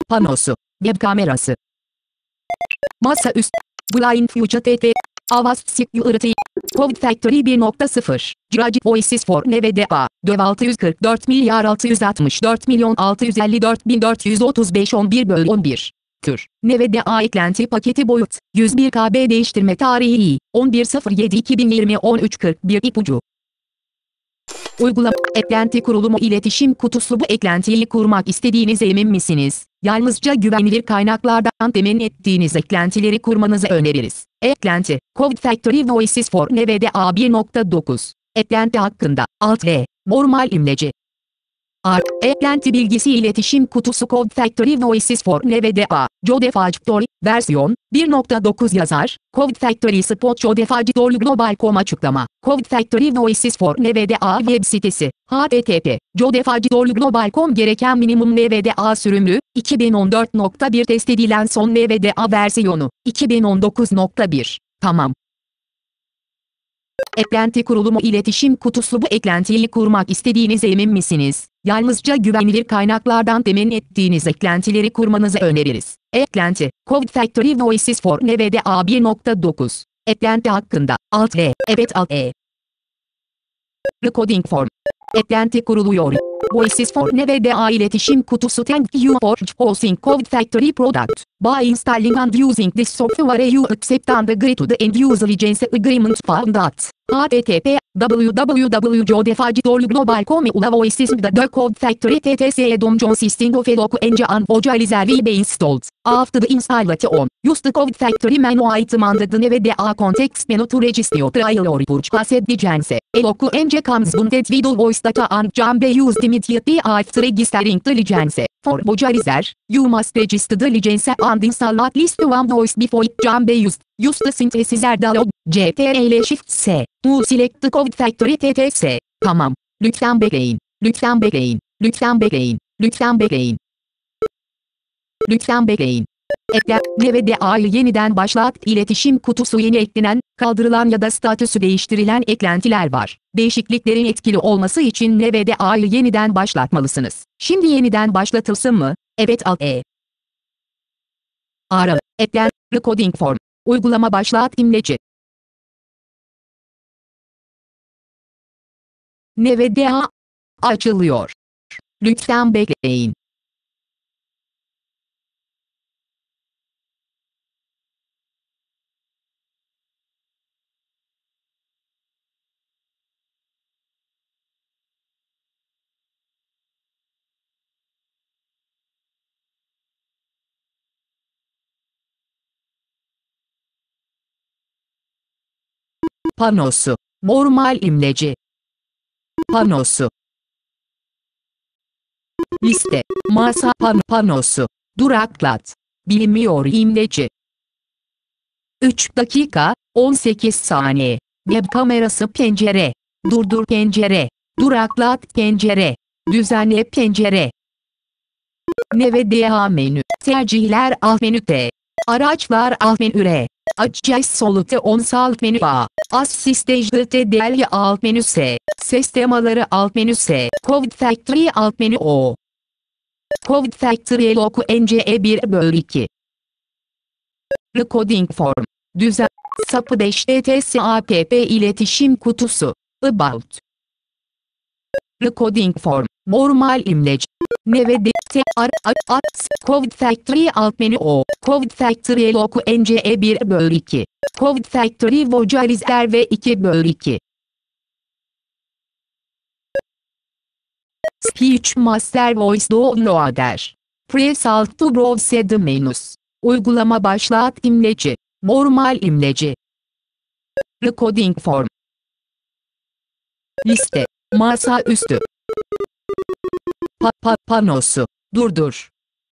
Panosu. Web kamerası. Masaüstü. Blind Future TT. Avast Security. Code Factory 1.0. Jirac Voices for NVDA. DÖV 644 milyar 664 milyon 654 bin 435 11/11. Tür. NVDA eklenti paketi boyut. 101 KB değiştirme tarihi. 11.07.2020 13.41 ipucu. Uygulama. Eklenti kurulumu iletişim kutusu. Bu eklentiyi kurmak istediğinize emin misiniz? Yalnızca güvenilir kaynaklardan temin ettiğiniz eklentileri kurmanızı öneririz. Eklenti. Code Factory Voices for NVDA 1.9. Eklenti hakkında. Alt-V. Normal imleci. Eklenti bilgisi iletişim kutusu Code Factory Voices for NVDA. Jode Factory. Versiyon. 1.9 yazar. Code Factory Spot Jode Factory Global.com açıklama. Code Factory Voices for NVDA web sitesi. http. Jode Factory Global.com gereken minimum NVDA sürümlü. 2014.1 test edilen son NVDA versiyonu. 2019.1. Tamam. Eklenti kurulumu iletişim kutusu. Bu eklentiyi kurmak istediğinize emin misiniz? Yalnızca güvenilir kaynaklardan temin ettiğiniz eklentileri kurmanızı öneririz. Eklenti. Code Factory Voices for NVDA 1.9. Eklenti hakkında. Alt-V. Evet Alt-E. Recording Form. Eklenti kuruluyor. Voices for NVDA iletişim kutusu. Thank you for choosing Code Factory product. By installing and using this software you accept and agree to the end user license agreement found at http www.jodefactoryglobal.com Ula Voices the Code Factory TTC Dom consisting of a local engine and vocalizer will be installed. After the installation, use the Code Factory menu item and the NVDA context menu to register your trial or purchase license. A local engine comes bundled with all voice data and can be used immediately after registering the license. For vocalizer, you must register the license and install at least one voice before it can be used. Use the synthesizer dialog. Ctrl+Shift+S. To select the Code Factory TTC. Tamam. Lütfen bekleyin. Lütfen bekleyin. Lütfen bekleyin. Lütfen bekleyin. Lütfen bekleyin. NVDA'yı yeniden başlat. İletişim kutusu yeni eklenen, kaldırılan ya da statüsü değiştirilen eklentiler var. Değişikliklerin etkili olması için NVDA'yı yeniden başlatmalısınız. Şimdi yeniden başlatılsın mı? Evet Alt-E. Ara. Eklen. Recording Form. Uygulama başlat imleci. NVDA açılıyor. Lütfen bekleyin. Panosu. Normal imleci. Panosu. Liste. Masa panosu. Duraklat. Bilinmiyor imleci. 3 dakika, 18 saniye. Web kamerası pencere. Durdur pencere. Duraklat pencere. Düzenle pencere. NVDA menü. Tercihler alt menüde. Araçlar alt menüde. Adjust solute on alt menü A. Assistage TDL alt menü S. Ses temaları alt menü S. Code Factory alt menü O. Code Factory Loku NCE 1/2. Recording Form. Düzen. Sapı DHTTS app iletişim kutusu. About. Recording Form. Normal imleci. NVDA Code Factory alt menü O. Code Factory Loku NCE 1/2. Code Factory Vocalizer ve 2/2. Speech Master Voice Downloader. Press Alt to browse the menus. Uygulama başlat imleci. Normal imleci. Recording Form. Liste. Masa üstü. Panosu. Durdur.